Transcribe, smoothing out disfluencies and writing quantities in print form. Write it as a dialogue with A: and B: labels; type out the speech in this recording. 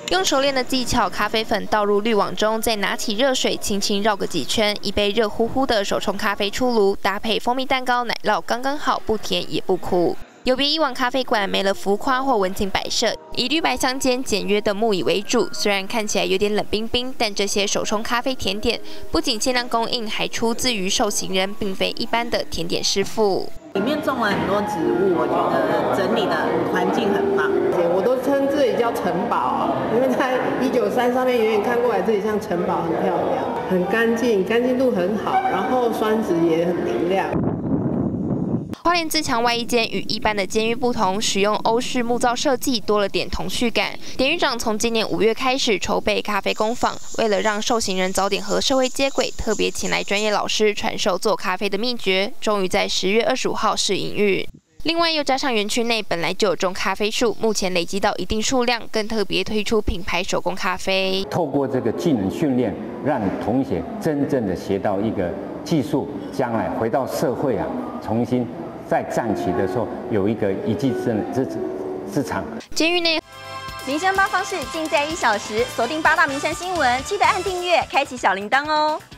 A: 用熟练的技巧，咖啡粉倒入滤网中，再拿起热水轻轻绕个几圈，一杯热乎乎的手冲咖啡出炉，搭配蜂蜜蛋糕、奶酪刚刚好，不甜也不苦。有别以往咖啡馆没了浮夸或文青摆设，以绿白相间、简约的木椅为主。虽然看起来有点冷冰冰，但这些手冲咖啡甜点不仅限量供应，还出自于受刑人，并非一般的甜点师傅。
B: 里面种了很多植物，我觉得整理的环境很棒。
C: 我都称这里叫城堡，因为在193上面远远看过来，这里像城堡，很漂亮，很干净，干净度很好，然后酸质也很明亮。
A: 花莲自强外衣间与一般的监狱不同，使用欧式木造设计，多了点童趣感。典狱长从今年5月开始筹备咖啡工坊，为了让受刑人早点和社会接轨，特别请来专业老师传授做咖啡的秘诀，终于在10月25号试营运。另外，又加上园区内本来就有种咖啡树，目前累积到一定数量，更特别推出品牌手工咖啡。
D: 透过这个技能训练，让同学真正的学到一个技术，将来回到社会重新再站起的时候，有一个一技之长。
A: 监狱内
E: 民生八方式尽在1小时，锁定8大民生新闻，记得按订阅，开启小铃铛哦。